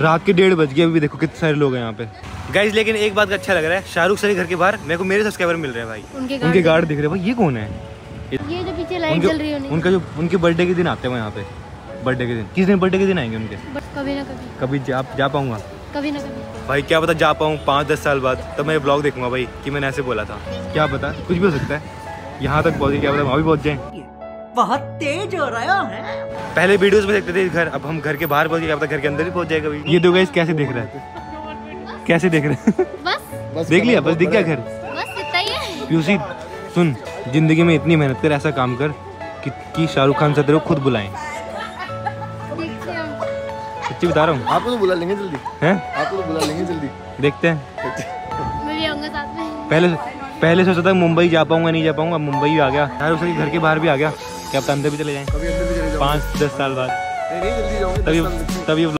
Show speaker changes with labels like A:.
A: रात के 1:30 बज गए, अभी भी देखो कितने सारे लोग हैं यहाँ पे गाइस। लेकिन एक बात का अच्छा लग रहा है, शाहरुख सर के घर के बाहर मेरे को मेरे सब्सक्राइबर मिल रहे हैं भाई। उनके गार्ड दिख रहे हैं भाई। ये कौन है?
B: ये जो पीछे लाइट जल रही है
A: उनका जो उनके बर्थडे के दिन आते हैं यहाँ पे। बर्थडे के दिन किस दिन? बर्थडे के दिन आएंगे उनके।
B: कभी ना कभी
A: जा पाऊंगा
B: कभी ना कभी
A: भाई, क्या पता जा पाऊँ 5-10 साल बाद, तब मैं ब्लॉग देखूंगा भाई कि मैंने ऐसे बोला था। क्या पता, कुछ भी हो सकता है। यहाँ तक पहुँचे, क्या पता वहाँ भी पहुँच जाए।
C: बहुत तेज हो रहा है।
A: पहले वीडियोस में देखते थे घर, अब हम घर के बाहर पहुँच गए, क्या पता घर के अंदर भी पहुँच जाएगा भाई। ये दो गाइस कैसे देख रहे हैं, कैसे देख रहे हैं?
B: बस
A: देख लिया, बस दिख गया घर।
B: बस इतना ही है।
A: पीयूसी सुन, जिंदगी में इतनी मेहनत कर, ऐसा काम कर कि शाहरुख खान से तेरे को खुद बुलाएं। सच्ची बता रहा हूँ।
D: आपको तो बुला लेंगे जल्दी।
A: हैं?
D: आपको तो बुला लेंगे जल्दी।
A: देखते हैं।
B: मैं भी आऊंगा साथ में।
A: पहले सोचा था मुंबई जा पाऊंगा, नहीं जा पाऊंगा, मुंबई भी आ गया, शाहरुख खान के घर के बाहर भी आ गया। क्या पता अंदर भी चले जाएं 5-10 साल बाद।
D: नहीं जल्दी जाओगे।
A: तभी